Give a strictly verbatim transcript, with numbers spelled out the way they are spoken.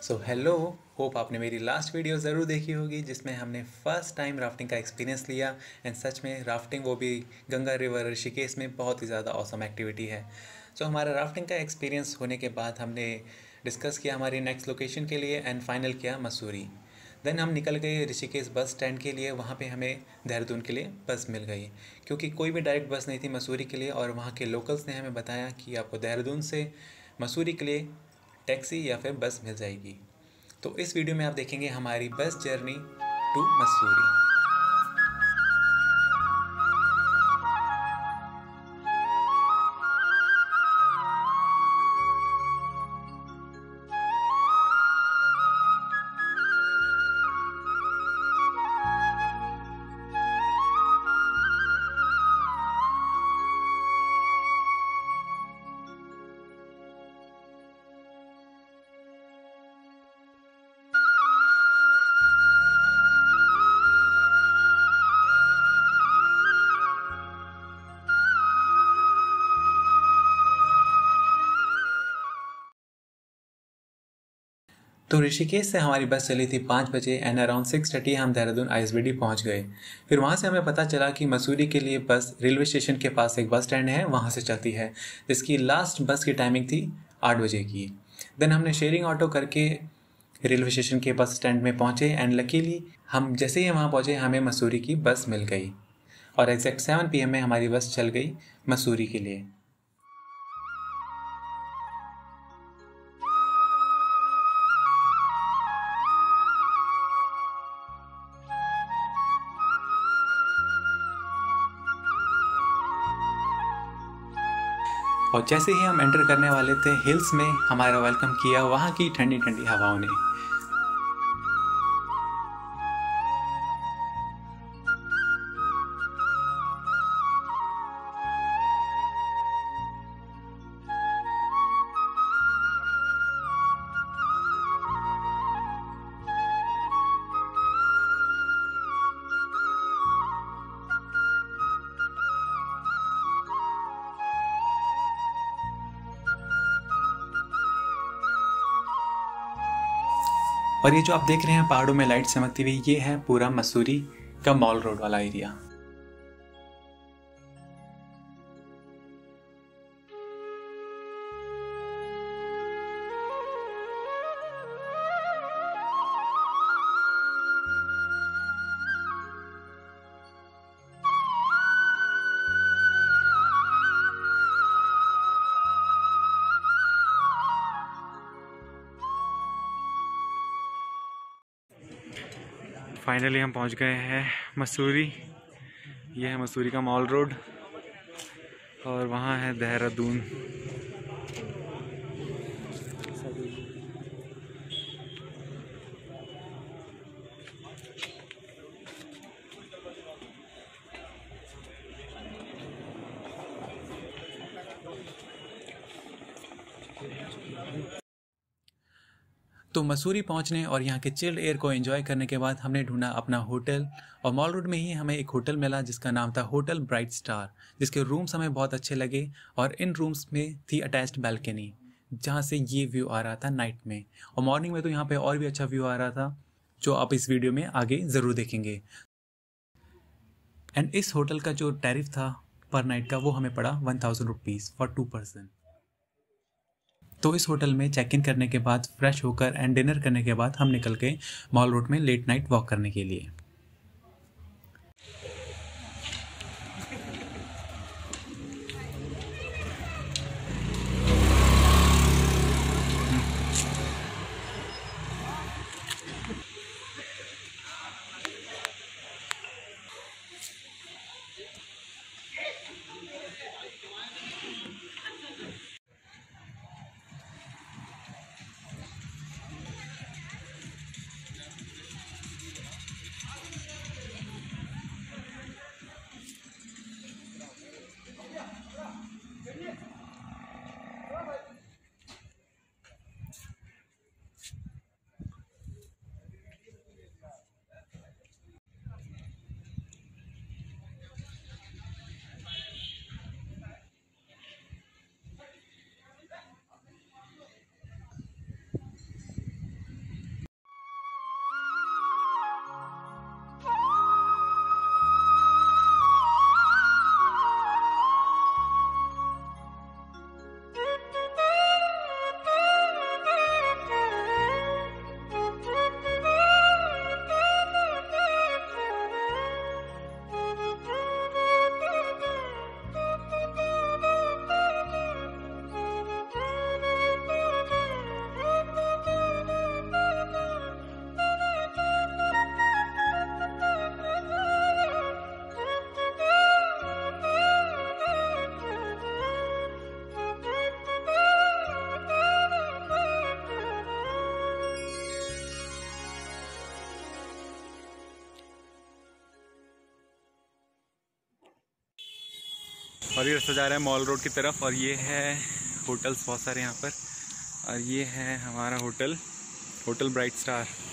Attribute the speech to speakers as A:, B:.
A: So hello, hope आपने मेरी last video ज़रूर देखी होगी जिसमें हमने फ़र्स्ट टाइम राफ्टिंग का एक्सपीरियंस लिया। एंड सच में राफ्टिंग, वो भी गंगा रिवर ऋषिकेश में, बहुत ही ज़्यादा ऑसम एक्टिविटी है। सो so, हमारा राफ्टिंग का एक्सपीरियंस होने के बाद हमने डिस्कस किया हमारी नेक्स्ट लोकेशन के लिए एंड फाइनल किया मसूरी। देन हम निकल गए ऋषिकेश बस स्टैंड के लिए। वहाँ पे हमें देहरादून के लिए बस मिल गई, क्योंकि कोई भी डायरेक्ट बस नहीं थी मसूरी के लिए। और वहाँ के लोकल्स ने हमें बताया कि आपको देहरादून से मसूरी के लिए टैक्सी या फिर बस मिल जाएगी। तो इस वीडियो में आप देखेंगे हमारी बस जर्नी टू मसूरी। तो ऋषिकेश से हमारी बस चली थी पाँच बजे एंड अराउंड सिक्स थर्टी हम Dehradun I S B T पहुँच गए। फिर वहाँ से हमें पता चला कि मसूरी के लिए बस रेलवे स्टेशन के पास एक बस स्टैंड है, वहाँ से चलती है, जिसकी लास्ट बस की टाइमिंग थी आठ बजे की। देन हमने शेयरिंग ऑटो करके रेलवे स्टेशन के बस स्टैंड में पहुँचे एंड लकीली हम जैसे ही वहाँ पहुँचे हमें मसूरी की बस मिल गई और एग्जैक्ट सेवन पी एम में हमारी बस चल गई मसूरी के लिए। और जैसे ही हम एंटर करने वाले थे हिल्स में, हमारा वेलकम किया वहाँ की ठंडी ठंडी हवाओं ने। और ये जो आप देख रहे हैं पहाड़ों में लाइट चमकती हुई, ये है पूरा मसूरी का मॉल रोड वाला एरिया। फाइनली हम पहुंच गए हैं मसूरी। ये है मसूरी का मॉल रोड और वहाँ है देहरादून। तो मसूरी पहुंचने और यहाँ के चिल्ड एयर को एंजॉय करने के बाद हमने ढूंढा अपना होटल। और मॉल रोड में ही हमें एक होटल मिला जिसका नाम था होटल ब्राइट स्टार, जिसके रूम्स हमें बहुत अच्छे लगे। और इन रूम्स में थी अटैच्ड बैल्कनी जहाँ से ये व्यू आ रहा था नाइट में, और मॉर्निंग में तो यहाँ पे और भी अच्छा व्यू आ रहा था, जो आप इस वीडियो में आगे ज़रूर देखेंगे। एंड इस होटल का जो टैरिफ था पर नाइट का, वो हमें पड़ा one thousand rupees for two person. तो इस होटल में चेक इन करने के बाद फ्रेश होकर एंड डिनर करने के बाद हम निकल गए मॉल रोड में लेट नाइट वॉक करने के लिए। और ये रास्ता जा रहा है मॉल रोड की तरफ। और ये है होटल्स बहुत सारे यहाँ पर, और ये है हमारा होटल, होटल ब्राइट स्टार।